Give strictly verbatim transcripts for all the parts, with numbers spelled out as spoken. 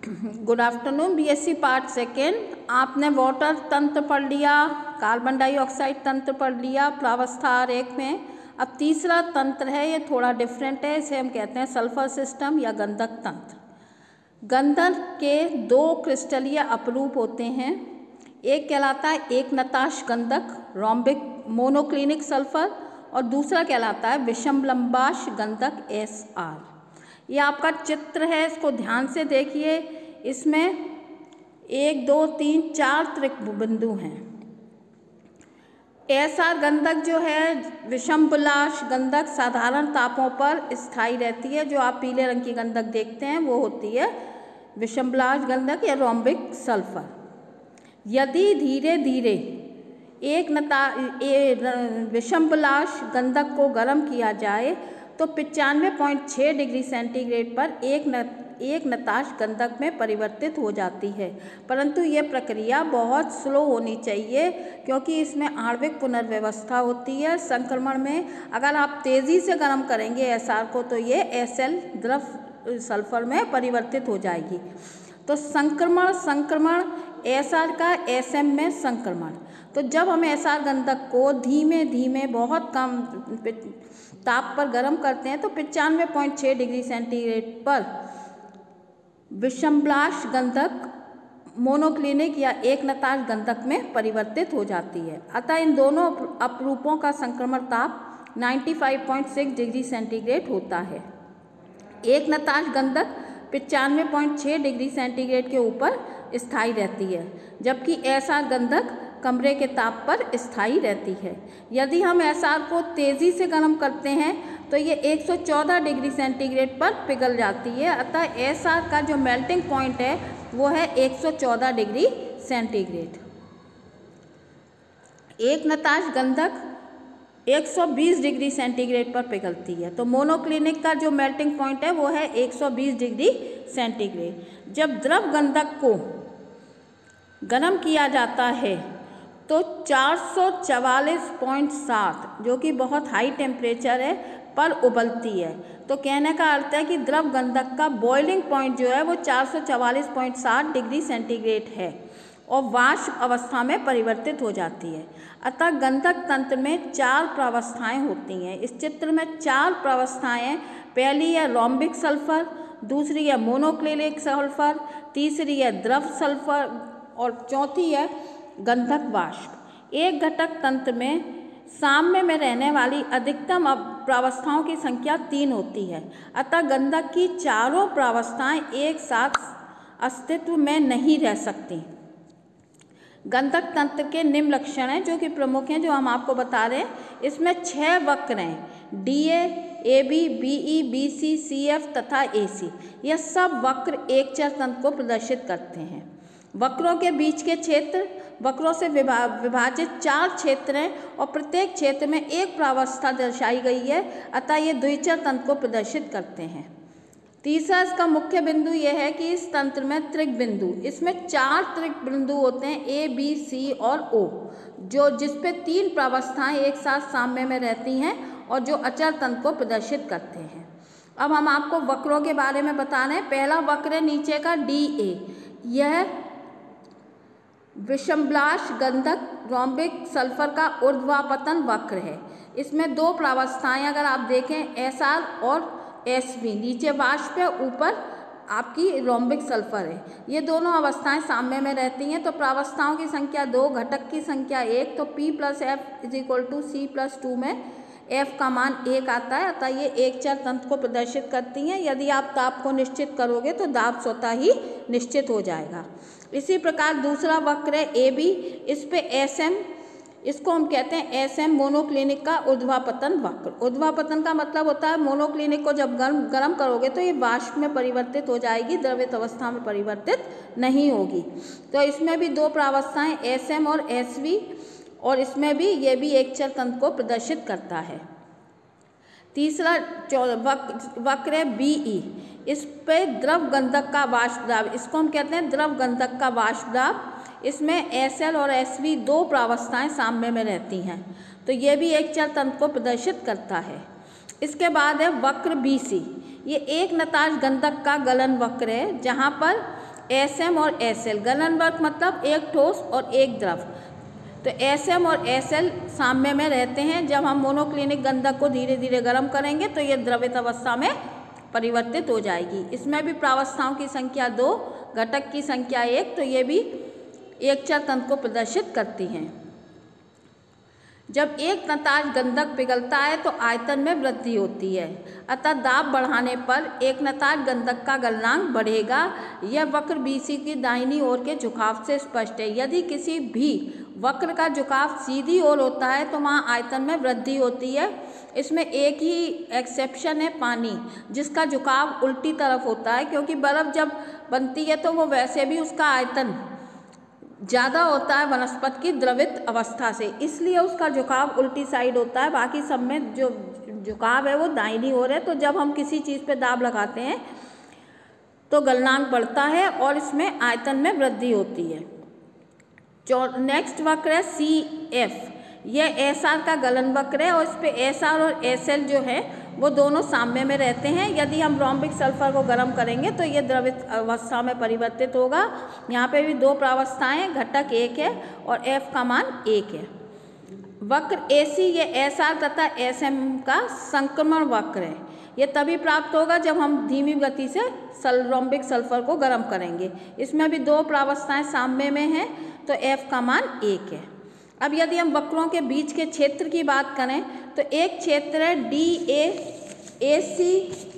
Good afternoon. BSc part second, आपने water तंत्र पढ़ लिया, कार्बन डाइऑक्साइड तंत्र पढ़ लिया प्रावस्था आरेख में। अब तीसरा तंत्र है, ये थोड़ा डिफरेंट है, इसे हम कहते हैं सल्फर सिस्टम या गंधक तंत्र। गंधक के दो क्रिस्टलीय अपरूप होते हैं, एक कहलाता है एक नताश गंधक रोम्बिक मोनोक्लिनिक सल्फर और दूसरा कहलाता है विषम लंबाश गंधक एस आर। ये आपका चित्र है, इसको ध्यान से देखिए। इसमें एक दो तीन चार त्रिक बिंदु हैं। एस आर गंधक जो है विषम बुलाश गंधक साधारण तापों पर स्थायी रहती है। जो आप पीले रंग की गंधक देखते हैं वो होती है विषम बुलाश गंधक या रोम्बिक सल्फर। यदि धीरे धीरे एक नता विषम बुलाश गंधक को गर्म किया जाए तो पचानवे पॉइंट छः डिग्री सेंटीग्रेड पर एक न एक नताश गंधक में परिवर्तित हो जाती है, परंतु ये प्रक्रिया बहुत स्लो होनी चाहिए क्योंकि इसमें आणविक पुनर्व्यवस्था होती है। संक्रमण में अगर आप तेज़ी से गर्म करेंगे एस आर को तो ये एस एल द्रव सल्फर में परिवर्तित हो जाएगी। तो संक्रमण संक्रमण एस आर का एस एम में संक्रमण। तो जब हम एस आर गंधक को धीमे धीमे बहुत कम ताप पर गर्म करते हैं तो पचानवे पॉइंट छः डिग्री सेंटीग्रेड पर विषमब्लाश गंधक मोनोक्लिनिक या एक नताश गंधक में परिवर्तित हो जाती है। अतः इन दोनों अपरूपों का संक्रमण ताप पचानवे पॉइंट छह डिग्री सेंटीग्रेड होता है। एक नताश गंधक पचानवे पॉइंट छः डिग्री सेंटीग्रेड के ऊपर स्थायी रहती है, जबकि एस आर गंधक कमरे के ताप पर स्थायी रहती है। यदि हम एस आर को तेज़ी से गर्म करते हैं तो ये एक सौ चौदह डिग्री सेंटीग्रेड पर पिघल जाती है। अतः एस आर का जो मेल्टिंग पॉइंट है वो है एक सौ चौदह डिग्री सेंटीग्रेड। एक नताश गंधक एक सौ बीस डिग्री सेंटीग्रेड पर पिघलती है। तो मोनोक्लिनिक का जो मेल्टिंग पॉइंट है वो है एक सौ बीस डिग्री सेंटीग्रेड। जब द्रव गंधक को गर्म किया जाता है तो चार सौ चवालीस पॉइंट सात, जो कि बहुत हाई टेम्परेचर है, पर उबलती है। तो कहने का अर्थ है कि द्रव गंधक का बॉइलिंग पॉइंट जो है वो चार सौ चवालीस पॉइंट सात डिग्री सेंटीग्रेड है और वाष्प अवस्था में परिवर्तित हो जाती है। अतः गंधक तंत्र में चार प्रावस्थाएं होती हैं। इस चित्र में चार प्रावस्थाएं, पहली है रोम्बिक सल्फर, दूसरी है मोनोक्लिनिक सल्फर, तीसरी है द्रव सल्फर और चौथी है गंधक वाष्प। एक घटक तंत्र में साम्य में रहने वाली अधिकतम प्रावस्थाओं की संख्या तीन होती है। अतः गंधक की चारों प्रावस्थाएं एक साथ अस्तित्व में नहीं रह सकती। गंधक तंत्र के निम्न लक्षण हैं जो कि प्रमुख हैं, जो हम आपको बता रहे हैं। इसमें छह वक्र हैं, D A, A B, B E, B C, C F तथा ए सी। यह सब वक्र एक चर तंत्र को प्रदर्शित करते हैं। वक्रों के बीच के क्षेत्र वक्रों से विभा विभाजित चार क्षेत्र हैं और प्रत्येक क्षेत्र में एक प्रावस्था दर्शाई गई है। अतः ये द्विचर तंत्र को प्रदर्शित करते हैं। तीसरा इसका मुख्य बिंदु यह है कि इस तंत्र में त्रिक बिंदु, इसमें चार त्रिक बिंदु होते हैं, ए बी सी और ओ, जो जिसपे तीन प्रावस्थाएं एक साथ साम्य में रहती हैं और जो अचर तंत्र को प्रदर्शित करते हैं। अब हम आपको वक्रों के बारे में बता रहे हैं। पहला वक्र है नीचे का डी ए। यह विषमब्लाश गंधक रोम्बिक सल्फर का ऊर्ध्वापतन वक्र है। इसमें दो प्रावस्थाएं अगर आप देखें, एस आर और एस वी, नीचे वाष्प है, ऊपर आपकी रोम्बिक सल्फर है। ये दोनों अवस्थाएं साम्य में रहती हैं। तो प्रावस्थाओं की संख्या दो, घटक की संख्या एक। तो P plus F is equal to C plus two में F का मान एक आता है। अतः ये एक चर तंत्र को प्रदर्शित करती हैं। यदि आप ताप को निश्चित करोगे तो दाब स्वतः ही निश्चित हो जाएगा। इसी प्रकार दूसरा वक्र है ए बी। इस पे एस एम, इसको हम कहते हैं एस एम मोनोक्लिनिक का ऊर्ध्वापतन वक्र। ऊर्ध्वापतन का मतलब होता है मोनोक्लिनिक को जब गर्म गर्म करोगे तो ये वाष्प में परिवर्तित हो जाएगी, द्रवित अवस्था में परिवर्तित नहीं होगी। तो इसमें भी दो प्रावस्थाएं एस एम और एस वी, और इसमें भी ये भी एक चर तंत्र को प्रदर्शित करता है। तीसरा वक्र है बी ई। इस पे द्रव गंधक का वाष्प दाब, इसको हम कहते हैं द्रव गंधक का वाष्प दाब। इसमें एस एल और एस वी दो प्रावस्थाएं साम्य में रहती हैं। तो ये भी एक चर तंत्र को प्रदर्शित करता है। इसके बाद है वक्र बी सी। ये एक नताश गंधक का गलन वक्र है, जहाँ पर एस एम और एस एल, गलनवर्क मतलब एक ठोस और एक द्रव, तो एस एम और एस एल साम्य में रहते हैं। जब हम मोनोक्लिनिक गंधक को धीरे धीरे गर्म करेंगे तो ये द्रवित अवस्था में परिवर्तित हो जाएगी। इसमें भी प्रावस्थाओं की संख्या दो, घटक की संख्या एक, तो ये भी एकचर तंत्र को प्रदर्शित करती हैं। जब एक नताज गंधक पिघलता है तो आयतन में वृद्धि होती है, अतः दाब बढ़ाने पर एक नताज गंधक का गलनांक बढ़ेगा। यह वक्र बीसी की दाहिनी ओर के झुकाव से स्पष्ट है। यदि किसी भी वक्र का झुकाव सीधी ओर होता है तो वहाँ आयतन में वृद्धि होती है। इसमें एक ही एक्सेप्शन है, पानी, जिसका झुकाव उल्टी तरफ होता है, क्योंकि बर्फ़ जब बनती है तो वो वैसे भी उसका आयतन ज़्यादा होता है वनस्पति की द्रवित अवस्था से, इसलिए उसका झुकाव उल्टी साइड होता है। बाकी सब में जो झुकाव है वो दाहिनी ओर है। तो जब हम किसी चीज़ पे दाब लगाते हैं तो गलनांक बढ़ता है और इसमें आयतन में वृद्धि होती है। जो नेक्स्ट वक्र है सी एफ, यह एस आर का गलन वक्र है और इस पर एस आर और एस एल जो है वो दोनों साम्य में रहते हैं। यदि हम रोम्बिक सल्फर को गर्म करेंगे तो ये द्रवित अवस्था में परिवर्तित होगा। यहाँ पे भी दो प्रावस्थाएं, घटक एक है और एफ का मान एक है। वक्र ए सी ये एस आर तथा एस एम का संक्रमण वक्र है। ये तभी प्राप्त होगा जब हम धीमी गति से सल रोम्बिक सल्फर को गर्म करेंगे। इसमें भी दो प्रावस्थाएं साम्य में हैं तो एफ का मान एक है। अब यदि हम वक्रों के बीच के क्षेत्र की बात करें तो एक क्षेत्र है D A A C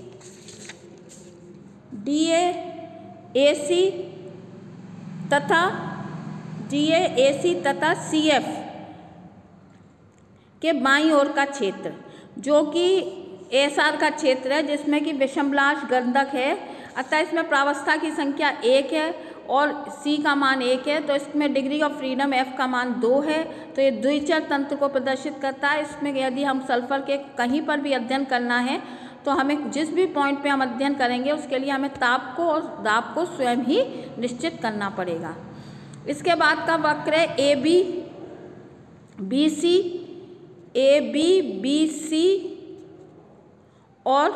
D A ए सी तथा डी ए ए सी तथा सी एफ के बाईं ओर का क्षेत्र, जो कि एस आर का क्षेत्र है, जिसमें कि विषमलाश गंधक है। अतः इसमें प्रावस्था की संख्या एक है और C का मान एक है, तो इसमें डिग्री ऑफ फ्रीडम F का मान दो है। तो ये द्विचर तंत्र को प्रदर्शित करता है। इसमें यदि हम सल्फर के कहीं पर भी अध्ययन करना है तो हमें जिस भी पॉइंट पे हम अध्ययन करेंगे उसके लिए हमें ताप को और दाब को स्वयं ही निश्चित करना पड़ेगा। इसके बाद का वक्र है A B B C, A B B C और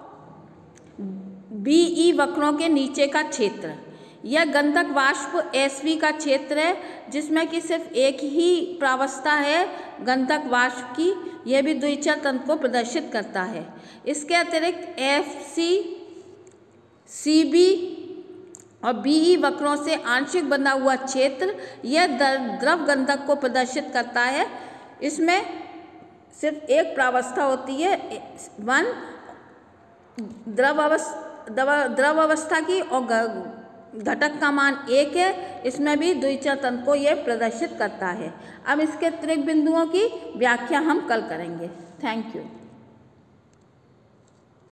बी ई वक्रों के नीचे का क्षेत्र। यह गंधक वाष्प एसवी का क्षेत्र है, जिसमें कि सिर्फ एक ही प्रावस्था है गंधक वाष्प की। यह भी द्विचर तंत्र को प्रदर्शित करता है। इसके अतिरिक्त एफ सी, सी बी और बी ई वक्रों से आंशिक बंधा हुआ क्षेत्र यह द्रव गंधक को प्रदर्शित करता है। इसमें सिर्फ एक प्रावस्था होती है, वन द्रव अवस्था द्रव अवस्था की, और घटक का मान एक है। इसमें भी द्विचर तंत्र को यह प्रदर्शित करता है। अब इसके त्रिक बिंदुओं की व्याख्या हम कल करेंगे। Thank you.